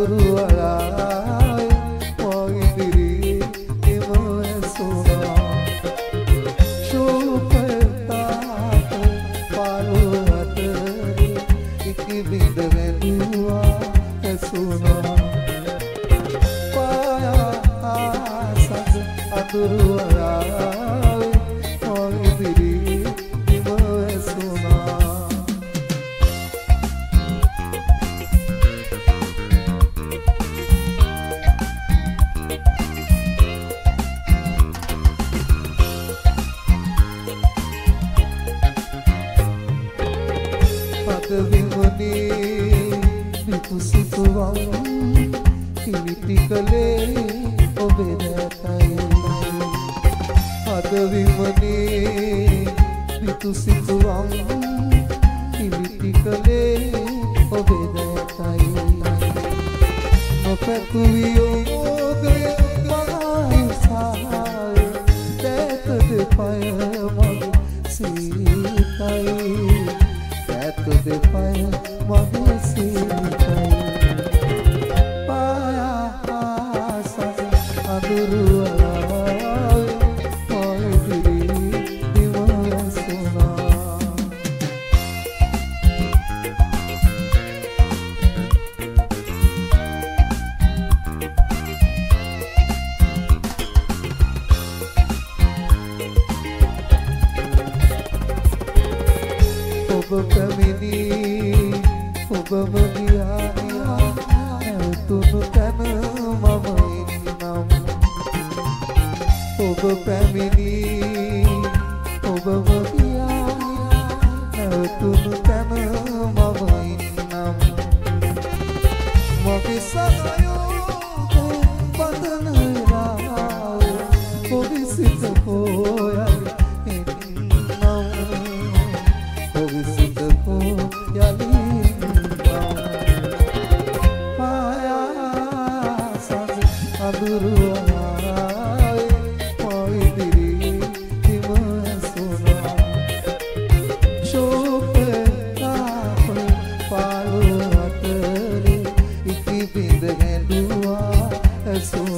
අඳුරුවලායි මොගිදිරි හිම ඇසුනා ශෝකතාප පාළු අතරේ ඉකි බිඳ වැළුවා ඇසුනා පායාසද අඳුරුවලායි මොගිදිරි හිම ඇසුනා විමුණී විකුසිතුවම් කිවිති කලේ ඔබේ දැතයි අද විමුණී විකුසිතුවම් කිවිති කලේ ඔබේ දැතයි නොපැකුවියෝ මෝගය මහායුසාය දැතද පය මග සීතයි तुझे पाया मगे सीताई पाया सा अधूरुआई मोगिरी दिवा सुना පැමිණි ඔබම ගියා නැවතුණු තැන මම ඉන්නම් ඔබ පැමිණි ඔබම ගියා නැවතුණු තැන මම ඉන්නම් මගේ සනයෝ පතන රාව ඔබ සිත හොයයි අඳුරුවලායි මොගිදිරි හිම ඇසුනා ශෝකතාප පාළු අතරේ ඉකි බිඳ වැළුවා ඇසුනා